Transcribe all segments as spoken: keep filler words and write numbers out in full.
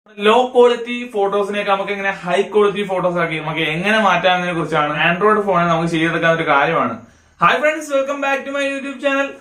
Low quality ഫോട്ടോസിനെയൊക്കെ നമുക്ക് എങ്ങനെ high quality photos ആക്കി നമുക്ക് എങ്ങനെ മാറ്റാമെന്നതിനെ കുറിച്ചാണ് ആൻഡ്രോയിഡ് ഫോണിൽ നമുക്ക് ചെയ്തെടുക്കാൻ ഒരു കാര്യമാണ്. Hi friends, welcome back to my YouTube channel.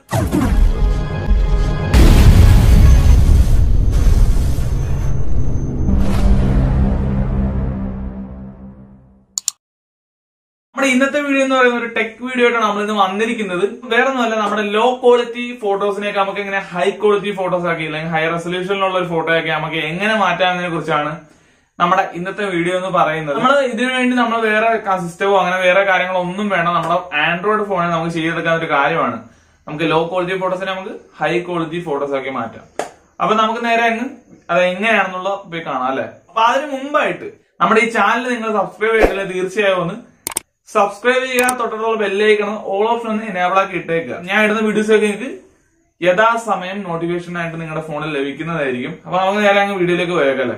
നമ്മുടെ ഇന്നത്തെ വീഡിയോ എന്ന് പറയുന്ന ഒരു ടെക് വീഡിയോ ആയിട്ടാണ് നമ്മൾ ഇന്ന് വന്നിരിക്കുന്നത്. വേറെ ഒന്നുമല്ല, നമ്മുടെ ലോ ക്വാളിറ്റി ഫോട്ടോസിനെയൊക്കെ നമുക്ക് എങ്ങനെ ഹൈ ക്വാളിറ്റി ഫോട്ടോസ് ആക്കി അല്ലെങ്കിൽ ഹൈ റെസൊല്യൂഷനിലുള്ള ഒരു ഫോട്ടോ ആക്കി നമുക്ക് എങ്ങനെ മാറ്റാമെന്നതിനെ കുറിച്ചാണ് നമ്മുടെ ഇന്നത്തെ വീഡിയോ എന്ന് പറയുന്നത്. നമ്മൾ ഇതിനു വേണ്ടി നമ്മൾ വേറെ സിസ്റ്റമോ അങ്ങനെ വേറെ കാര്യങ്ങളോ ഒന്നും വേണം. നമ്മുടെ ആൻഡ്രോയിഡ് ഫോണിൽ നമുക്ക് ചെയ്തെടുക്കാൻ ഒരു കാര്യമാണ്. നമുക്ക് ലോ ക്വാളിറ്റി ഫോട്ടോസിനെ നമുക്ക് ഹൈ ക്വാളിറ്റി ഫോട്ടോസ് ആക്കി മാറ്റാം. അപ്പൊ നമുക്ക് നേരെ അങ്ങ് അത് എങ്ങനെയാണെന്നുള്ള പോയി കാണാം അല്ലെ. അപ്പൊ അതിന് മുമ്പായിട്ട് നമ്മുടെ ഈ ചാനൽ നിങ്ങൾ സബ്സ്ക്രൈബ് ചെയ്തിട്ടില്ല, തീർച്ചയായും ഒന്ന് സബ്സ്ക്രൈബ് ചെയ്യുക, തൊട്ടടുത്തുള്ള ബെല്ലൈക്കണം ഓൾ ഓപ്ഷൻ ഒന്ന് എനേബിൾ ആക്കി ഇട്ടേക്കുക. ഞാൻ ഇടുന്ന വീഡിയോസ് ഒക്കെ നിങ്ങൾക്ക് യഥാസമയം നോട്ടിഫിക്കേഷൻ ആയിട്ട് നിങ്ങളുടെ ഫോണിൽ ലഭിക്കുന്നതായിരിക്കും. അപ്പൊ നമുക്ക് നേരെ അങ്ങ് വീഡിയോയിലേക്ക് പോയേക്കല്ലേ.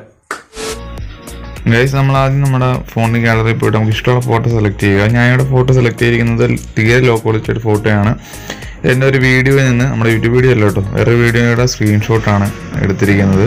ഗൈസ്, നമ്മൾ ആദ്യം നമ്മുടെ ഫോണിൽ ഗാലറിയിൽ പോയിട്ട് നമുക്ക് ഇഷ്ടമുള്ള ഫോട്ടോ സെലക്ട് ചെയ്യുക. ഞാൻ ഇവിടെ ഫോട്ടോ സെലക്ട് ചെയ്തിരിക്കുന്നത് തീരെ ലോ ക്വാളിറ്റി ഒരു ഫോട്ടോയാണ്. എൻ്റെ ഒരു വീഡിയോയിൽ നിന്ന്, നമ്മുടെ യൂട്യൂബ് വീഡിയോ അല്ല കേട്ടോ, വേറെ വീഡിയോയുടെ സ്ക്രീൻഷോട്ടാണ് എടുത്തിരിക്കുന്നത്.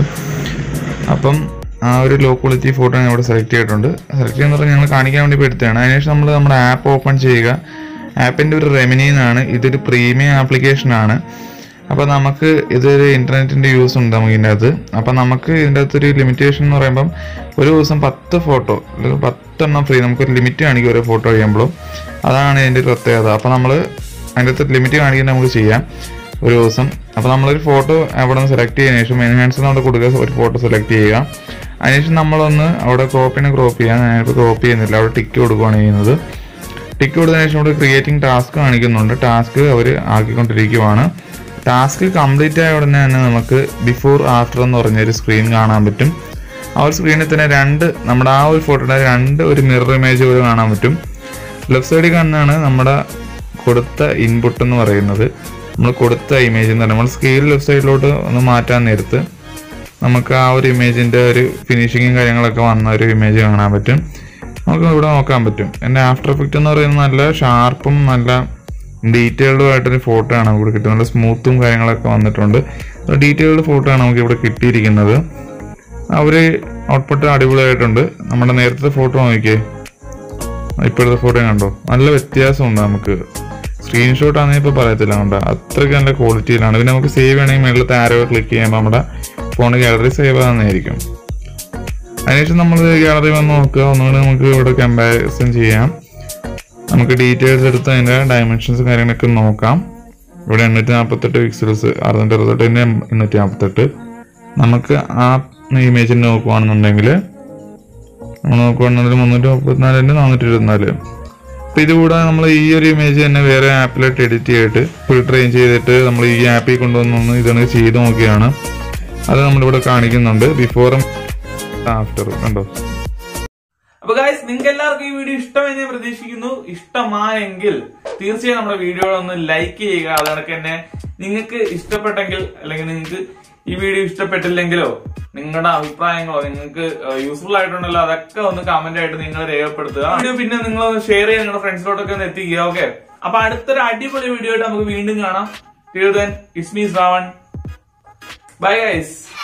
അപ്പം ആ ഒരു ലോ ക്വാളിറ്റി ഫോട്ടോ ഞാൻ ഇവിടെ സെലക്ട് ചെയ്തിട്ടുണ്ട്. സെലക്ട് ചെയ്യുന്ന പറഞ്ഞാൽ ഞങ്ങൾ കാണിക്കാൻ വേണ്ടി ഇപ്പോൾ എടുത്തതാണ്. അതിനുശേഷം നമ്മൾ നമ്മുടെ ആപ്പ് ഓപ്പൺ ചെയ്യുക. ആപ്പിൻ്റെ ഒരു റെമിനി എന്നാണ്, ഇതൊരു പ്രീമിയം ആപ്ലിക്കേഷനാണ്. അപ്പോൾ നമുക്ക് ഇതൊരു ഇൻ്റർനെറ്റിൻ്റെ യൂസ് ഉണ്ട് നമുക്ക് ഇതിൻ്റെ അകത്ത്. അപ്പം നമുക്ക് ഇതിൻ്റെ അകത്തൊരു ലിമിറ്റേഷൻ എന്ന് പറയുമ്പം ഒരു ദിവസം പത്ത് ഫോട്ടോ അല്ലെങ്കിൽ പത്തെണ്ണം ഫ്രീ, നമുക്കൊരു ലിമിറ്റ് കാണിക്കും ഓരോ ഫോട്ടോ ചെയ്യുമ്പോഴും. അതാണ് ഇതിൻ്റെ ഒരു പ്രത്യേകത. അപ്പോൾ നമ്മൾ അതിൻ്റെ അകത്ത് ലിമിറ്റ് കാണിക്കാൻ നമുക്ക് ചെയ്യാം ഒരു ദിവസം. അപ്പോൾ നമ്മളൊരു ഫോട്ടോ അവിടെ നിന്ന് സെലക്ട് ചെയ്തതിനു ശേഷം എൻഹാൻസ് നമ്മൾ കൊടുക്കുക, ഒരു ഫോട്ടോ സെലക്ട് ചെയ്യുക. അതിനുശേഷം നമ്മളൊന്ന് അവിടെ ക്രോപ്പിനെ ക്രോപ്പ് ചെയ്യാം. ഞാനിപ്പോൾ ക്രോപ്പ് ചെയ്യുന്നില്ല, അവിടെ ടിക്ക് കൊടുക്കുകയാണ് ചെയ്യുന്നത്. ടിക്ക് കൊടുത്തതിന് ശേഷം ഇവിടെ ക്രിയേറ്റിംഗ് ടാസ്ക് കാണിക്കുന്നുണ്ട്. ടാസ്ക് അവർ ആക്കിക്കൊണ്ടിരിക്കുവാണ്. ടാസ്ക് കംപ്ലീറ്റ് ആയ ഉടനെ തന്നെ നമുക്ക് ബിഫോർ ആഫ്റ്റർ എന്ന് പറഞ്ഞൊരു സ്ക്രീൻ കാണാൻ പറ്റും. ആ ഒരു സ്ക്രീനിൽ തന്നെ രണ്ട് നമ്മുടെ ആ ഒരു ഫോട്ടോയുടെ രണ്ട് ഒരു മിറർ ഇമേജ് പോലെ കാണാൻ പറ്റും. ലെഫ്റ്റ് സൈഡിൽ കാണുന്നതാണ് നമ്മുടെ കൊടുത്ത ഇൻപുട്ട് എന്ന് പറയുന്നത്, നമ്മൾ കൊടുത്ത ഇമേജ് എന്ന് പറയുന്നത്. നമ്മൾ സ്കെയിൽ ലെഫ്റ്റ് സൈഡിലോട്ട് ഒന്ന് മാറ്റാൻ നേരത്ത് നമുക്ക് ആ ഒരു ഇമേജിൻ്റെ ഒരു ഫിനിഷിങ്ങും കാര്യങ്ങളൊക്കെ വന്ന ഒരു ഇമേജ് കാണാൻ പറ്റും. നമുക്ക് ഇവിടെ നോക്കാൻ പറ്റും. എൻ്റെ ആഫ്റ്റർ എഫക്റ്റ് എന്ന് പറയുന്നത് നല്ല ഷാർപ്പും നല്ല ഡീറ്റെയിൽഡും ആയിട്ടൊരു ഫോട്ടോ ആണ് നമുക്ക് ഇവിടെ കിട്ടുന്നത്. നല്ല സ്മൂത്തും കാര്യങ്ങളൊക്കെ വന്നിട്ടുണ്ട്. ഡീറ്റെയിൽഡ് ഫോട്ടോ ആണ് നമുക്ക് ഇവിടെ കിട്ടിയിരിക്കുന്നത്. അവർ ഔട്ട്പുട്ട് അടിപൊളിയായിട്ടുണ്ട്. നമ്മുടെ നേരത്തെ ഫോട്ടോ നോക്കിയേ, ഇപ്പോഴത്തെ ഫോട്ടോ കണ്ടോ, നല്ല വ്യത്യാസമുണ്ട്. നമുക്ക് സ്ക്രീൻഷോട്ട് ആണെങ്കിൽ ഇപ്പോൾ പറയത്തില്ല, കണ്ടോ അത്രയ്ക്ക് നല്ല ക്വാളിറ്റിയിലാണ്. പിന്നെ നമുക്ക് സേവ് ചെയ്യണമെങ്കിൽ മേളിലത്തെ ആരോ ക്ലിക്ക് ചെയ്യുമ്പോൾ നമ്മുടെ ഫോൺ ഗാലറി സേവ് ആകുന്നതായിരിക്കും. അതിനുശേഷം നമ്മൾ ഗാലറി വന്ന് നോക്കുക. ഒന്നുകൂടി നമുക്ക് ഇവിടെ കമ്പാരിസൺ ചെയ്യാം. നമുക്ക് ഡീറ്റെയിൽസ് എടുത്ത് അതിൻ്റെ ഡയമെൻഷൻസും കാര്യങ്ങളൊക്കെ നോക്കാം. ഇവിടെ എണ്ണൂറ്റി നാൽപ്പത്തെട്ട് പിക്സൽസ്, അറുന്നൂറ്റി അറുപത്തെട്ടിൻ്റെ എണ്ണൂറ്റി നാൽപ്പത്തെട്ട്. നമുക്ക് ആ ഇമേജിന് നോക്കുകയാണെന്നുണ്ടെങ്കിൽ നമ്മൾ നോക്കുകയാണെന്നുണ്ടെങ്കിൽ മുന്നൂറ്റി മുപ്പത്തിനാലിൻ്റെ നാനൂറ്റി ഇരുപത്തിനാല്. അപ്പം ഇതുകൂടാതെ നമ്മൾ ഈ ഒരു ഇമേജ് തന്നെ വേറെ ആപ്പിലായിട്ട് എഡിറ്റ് ചെയ്തിട്ട് ഫിൽട്ടർ ചേഞ്ച് ചെയ്തിട്ട് നമ്മൾ ഈ ആപ്പിൽ കൊണ്ടുവന്നൊന്ന് ഇതാണ് ചെയ്ത് നോക്കിയാണ്. അത് നമ്മളിവിടെ കാണിക്കുന്നുണ്ട്, ബിഫോറും ആഫ്റ്ററും കണ്ടോ. അപ്പൊ ഗൈസ്, നിങ്ങൾക്ക് എല്ലാവർക്കും ഈ വീഡിയോ ഇഷ്ടമെന്ന് ഞാൻ പ്രതീക്ഷിക്കുന്നു. ഇഷ്ടമായെങ്കിൽ തീർച്ചയായും നമ്മുടെ വീഡിയോ ഒന്ന് ലൈക്ക് ചെയ്യുക. അതുകൊണ്ട് തന്നെ നിങ്ങൾക്ക് ഇഷ്ടപ്പെട്ടെങ്കിൽ അല്ലെങ്കിൽ നിങ്ങൾക്ക് ഈ വീഡിയോ ഇഷ്ടപ്പെട്ടില്ലെങ്കിലോ നിങ്ങളുടെ അഭിപ്രായങ്ങളോ നിങ്ങൾക്ക് യൂസ്ഫുൾ ആയിട്ടുണ്ടല്ലോ അതൊക്കെ ഒന്ന് കമന്റ് ആയിട്ട് നിങ്ങൾ രേഖപ്പെടുത്തുക. വീഡിയോ പിന്നെ നിങ്ങൾ ഷെയർ ചെയ്ത് നിങ്ങളുടെ ഫ്രണ്ട്സിലോട്ടൊക്കെ ഒന്ന് എത്തിക്കുക. ഓക്കെ, അപ്പൊ അടുത്തൊരു അടിപൊളി വീഡിയോ ആയിട്ട് നമുക്ക് വീണ്ടും കാണാം. Till then, it's me Shravan. Bye guys.